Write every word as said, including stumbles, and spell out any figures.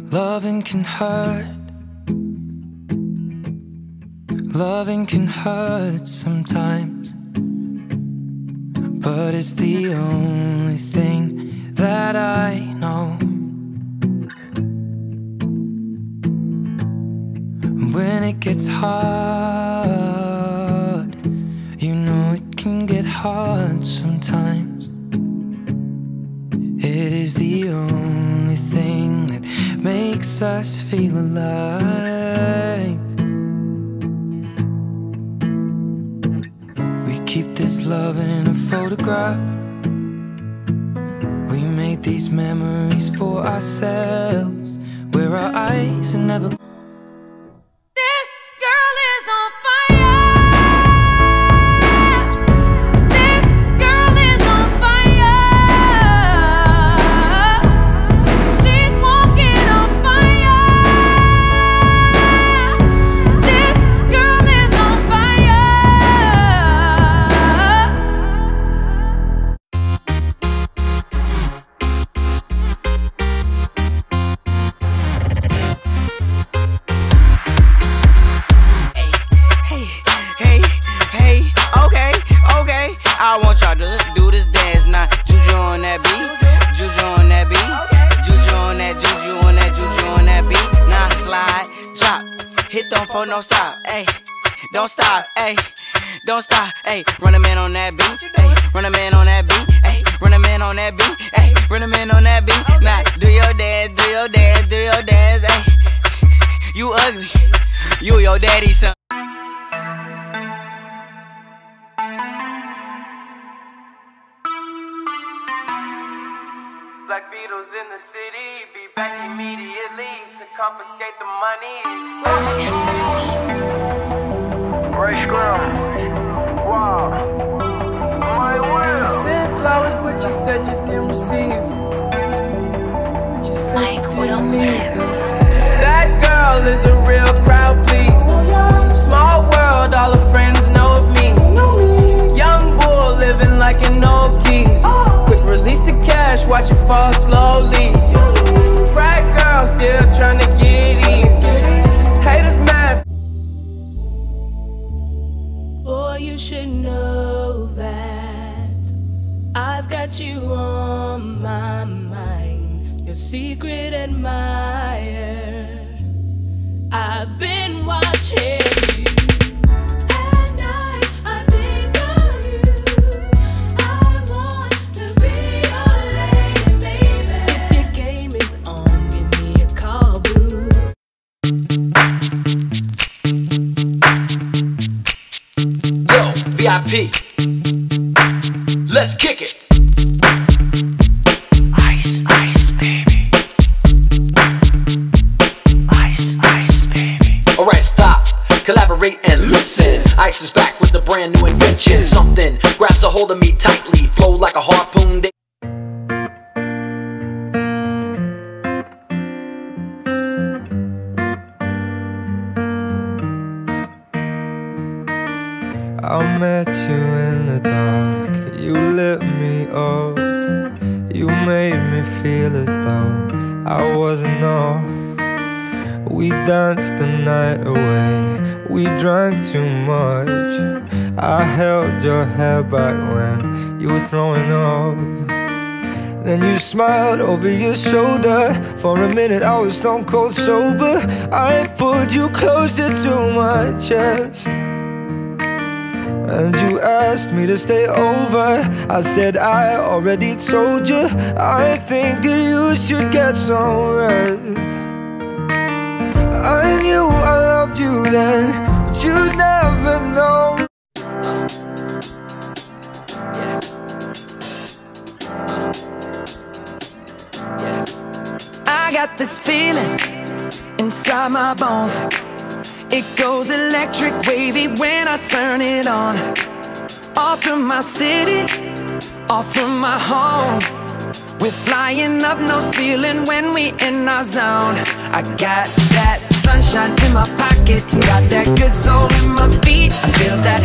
Loving can hurt. Loving can hurt sometimes, but it's the only thing that I know. When it gets hard, you know it can get hard sometimes. It is the only thing that makes us feel alive. We keep this love in a photograph. We made these memories for ourselves, where our eyes are never. I want y'all to do this dance now. Juju on that beat, juju on that beat, juju on that, juju on that, juju on that beat. Now slide, drop, hit them for no stop, ayy. Don't stop, ayy. Don't stop, ayy. Run a man on that beat, ayy. Run a man on that beat, ayy. Run a man on that beat, ayy. Run a man on that beat. Now do your dance, do your dance, do your dance, ayy. You ugly, you your daddy's son. Black Beatles in the city, be back immediately to confiscate the monies. Ray Scrum, wow, my will. You sent flowers, but you said you didn't receive. But you said Mike you will didn't need them. That girl is a real crowd, please. Small world, all her friends know of me. Young bull living like an old keys. Quick release the cash, watch it fall slowly. Frat girl still tryna get in. Haters mad. Boy, you should know that I've got you on my mind, your secret admirer. I've been watching you. At night, I think of you. I want to be your lady, baby. If your game is on, give me a call, boo. Yo, V I P, let's kick it. Ice, ice, baby. Ice, ice, baby. Alright, stop, collaborate and listen. Ice is back with a brand new invention. Something grabs a hold of me tightly, flow like a harpoon. I met you in the dark, you lit me up. You made me feel as though I wasn't off. We danced the night away, we drank too much. I held your hair back when you were throwing up. Then you smiled over your shoulder. For a minute I was stone cold sober. I pulled you closer to my chest, and you asked me to stay over. I said I already told you, I think that you should get some rest. I knew I loved you then, but you'd never know. I got this feeling inside my bones. It goes electric wavy when I turn it on. Off from my city, off from my home. We're flying up, no ceiling when we in our zone. I got that sunshine in my pocket, got that good soul in my feet. I feel that